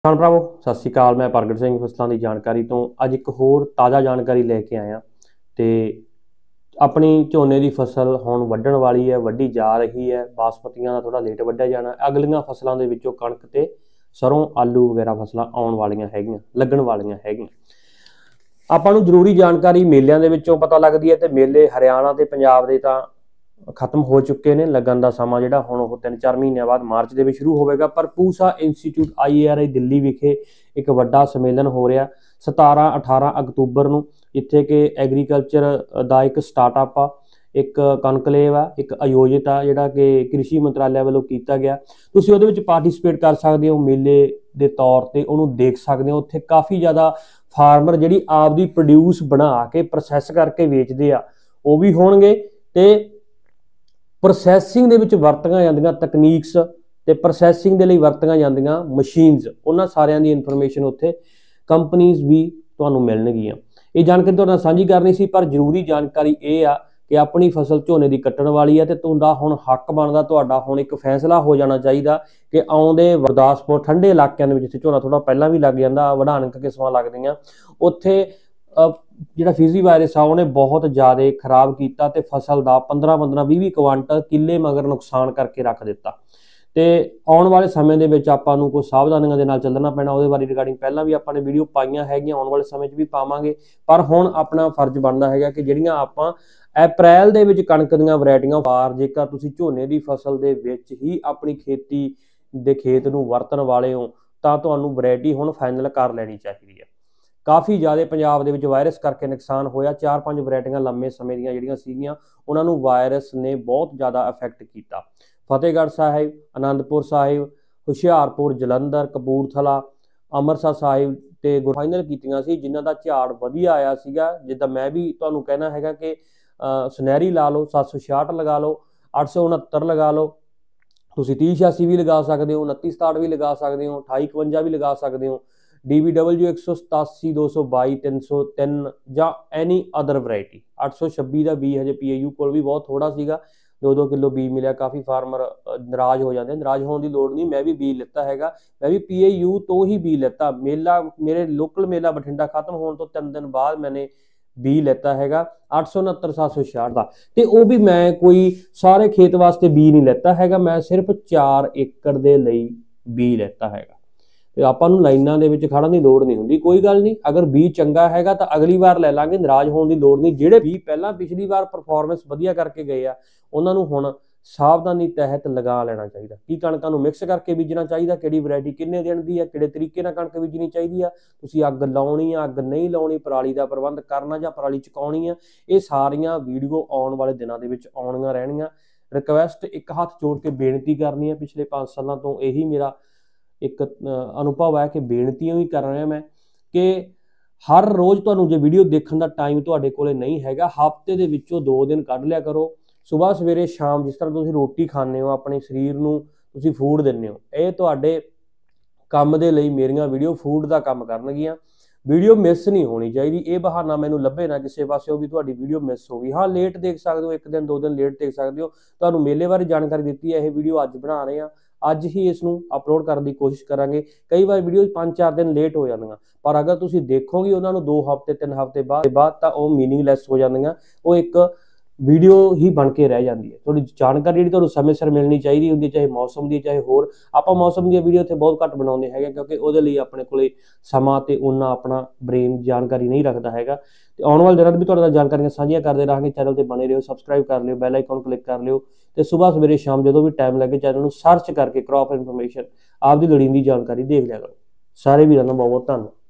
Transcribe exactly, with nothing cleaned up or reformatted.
किसान भरावो सत श्री अकाल। मैं प्रगट सिंह फसलों की जानकारी तो अज एक होर ताज़ा जानकारी लैके आया। तो अपनी झोने की फसल हुण वड्ढण वाली है, वड्ढी जा रही है। बासमतियां थोड़ा लेट वड्ढिया जाना। अगलियां फसलों के विचों कणक ते सरों आलू वगैरह फसलां आउण वालियां हैगियां, लगण वालियां हैगियां। आपां नूं जरूरी जानकारी मेलिਆਂ ਦੇ ਵਿੱਚੋਂ पता लगती है। तो मेले हरियाणा ते पंजाब दे तां खत्म हो चुके हैं। लगन का समा जिहड़ा हुण ओह तीन चार महीनों बाद मार्च के शुरू होगा। पर Pusa institute I A R I Delhi विखे एक वड्डा सम्मेलन हो रहा सतारह अठारह अक्तूबर नूं। जिथे कि एग्रीकल्चर का एक स्टार्टअप आ, एक कॉनकलेव आ, एक आयोजित आ जिहड़ा कि कृषि मंत्रालय वालों किया गया। तुसीं उहदे विच पार्टिसिपेट कर सकते हो मेले के तौर पर, उन्होंने देख सकते हो। उत्थे काफ़ी ज़्यादा फार्मर जिहड़ी आपदी प्रोड्यूस बना के प्रोसैस करके वेचते आ वो भी होणगे। ते प्रोसैसिंग दे विच वरतियां जांदियां तकनीक्स ते प्रोसैसिंग दे लई वरतियां जांदियां मशीनस, उन्हां सारियां दी इन्फॉर्मेशन उत्थे कंपनीज भी तुहानूं मिलणगीਆਂ। ये जानकारी तुहाडे नाल साझी करनी सी। पर जरूरी जानकारी ये आ कि अपनी फसल झोने की कट्टण वाली है। तो तुहाडा हुण हक बनदा, तुहाडा हुण एक फैसला हो जाना चाहिए कि आउंदे गुरदासपुर ठंडे इलाकों में जिथे झोना थोड़ा पहलां भी लग जांदा, वढाणक किस्मां लगदियां, उत्थे जिहड़ा फिजी वायरस आ उहने बहुत ज़्यादा खराब किया ते फसल का पंद्रह पंद्रह भी भी क्वांटल किले मगर नुकसान करके रख दिता। तो आने वाले समय के विच आपां नूं कुछ सावधानियां दे नाल चलना पैना। उहदे बारे रिगार्डिंग पहलां भी आपां ने वीडियो पाईयां हैगियां, आने वाले समय भी पावांगे। पर हुण अपना फर्ज बनदा हैगा कि जिहड़ियां आपां अप्रैल दे विच कणक दीयां वैरायटियां बार जेकर तुसीं झोने की फसल दे विच ही अपनी खेती दे खेत नूं वरतण वाले हो तां तुहानूं वैरायटी हुण फाइनल कर लैनी चाहिदी है। काफ़ी ज़्यादा पंजाब दे विच वायरस करके नुकसान होया। चार पांच वैरायटियां लंबे समय दीयां जिहड़ियां सीगियां उन्हां नूं वायरस ने बहुत ज़्यादा अफैक्ट किया। फतेहगढ़ साहिब, आनंदपुर साहिब, हुशियारपुर, जलंधर, कपूरथला, अमृतसर साहिब ते फाइनल कीतियां सी जिन्हां दा झाड़ वधिया आया सीगा। जिद्दां मैं भी तुहानूं कहना हैगा कि सुनहरी ला लो, सत्त सौ छियाहठ लगा लो, अठ सौ उनहत्तर लगा लो, तुसीं तीह छियासी भी लगा सकते हो, उनती सताहठ भी लगा सकते हो, अठाई इकवंजा भी लगा सकते हो, डी बी डबल्यू एक सौ सतासी दो सौ बई तीन सौ तीन या एनी अदर वैरायटी। अठ सौ छब्बी का बी हजे पी ए यू को भी बहुत थोड़ा सीगा, दो दो किलो बी मिले। काफ़ी फार्मर नाराज हो जाते हैं, नाराज होने की लड़ नहीं। मैं भी बी लिता है, मैं भी पी ए यू तो ही बी लिता। मेला मेरे लोकल मेला बठिंडा खत्म होने तो तीन दिन बाद मैंने बी लेता है अठ सौ उनहत्तर सत्त सौ छियाहठ का। तो वह भी मैं कोई सारे खेत वास्ते बी नहीं लेता है, मैं सिर्फ चार एकड़ के लिए बी लेता है। तो आपां नूं लाइनां दे विच खड़न की लोड़ नहीं हुंदी। कोई गल नहीं, अगर बी चंगा हैगा तो अगली बार लै लांगे, नाराज होने की लोड़ नहीं। जिहड़े बी पहलां पिछली बार परफॉर्मेंस वधिया करके गए आ उन्हां नूं हुण सावधानी तहत लगा लेना चाहिए। कि कणकां नूं मिक्स करके बीजना चाहिए, किहड़ी वैरायटी किन्ने दिन दी है, किहड़े तरीके नाल कणक बीजनी चाहिए, तुसीं अग लाउणी आ, अग नहीं लाउणी, पराली का प्रबंध करना जां पराली चुकाउणी आ, ये सारियां वीडियो आउण वाले दिनां दे विच आउणीਆਂ रहणीਆਂ। रिक्वेस्ट एक हाथ जोड़ के बेनती करनी है, पिछले पांच सालों तो यही मेरा एक अनुभव है कि बेनतियां भी कर रहा मैं कि हर रोज़ तुहानूं जे वीडियो देखने का टाइम तुहाडे कोले नहीं हैगा, हफ्ते दे विचों दो दिन कढ लिया करो। सुबह सवेरे शाम जिस तरह तुसीं रोटी खाने हो, अपने शरीर नूं तुसीं फूड दिंदे हो, ये तुहाडे काम दे लई मेरियां वीडियो फूड का काम करनगियां। वीडियो मिस नहीं होनी चाहिए। ये बहाना मैनूं लभे ना किसी पासों भी तुहाडी वीडियो मिस हो गई। हाँ लेट देख सकते हो, एक दिन दो दिन लेट देख सकते हो। तुहानूं मेले बारे जानकारी दी है, यह वीडियो अज बना रहे हैं, अज ही इसनूं अपलोड करने की कोशिश करांगे। कई बार वीडियो पाँच चार दिन लेट हो जांदियां, पर अगर तुसीं देखोगे उन्होंने दो हफ्ते तीन हफ्ते बाद बाद तो वह मीनिंगलैस हो जांदियां, वो एक वीडियो ही बन के रह जाती है। थोड़ी जानकारी जी समय सिर मिलनी चाहिए होंगी, चाहे मौसम की चाहे होर। आपां मौसम दी वीडियो इत्थे बहुत घट बनाउंदे हैगे क्योंकि उहदे लई अपने कोले समा ते उन्ना अपना ब्रेन जानकारी नहीं रखता हैगा। ते आउण वाले दिनां भी तुहाडे नाल जानकारियां साझियां करदे रहांगे। चैनल ते बने रहियो, सबसक्राइब कर लियो, बैल आइकन क्लिक कर लियो ते सुबह सवेरे शाम जो भी टाइम लगे चैनल नूं सर्च करके क्रॉप इन्फॉर्मेशन आपदी लोड़ींदी जानकारी देख लिया करो। सारे वीरां दा बहुत बहुत धन्नवाद।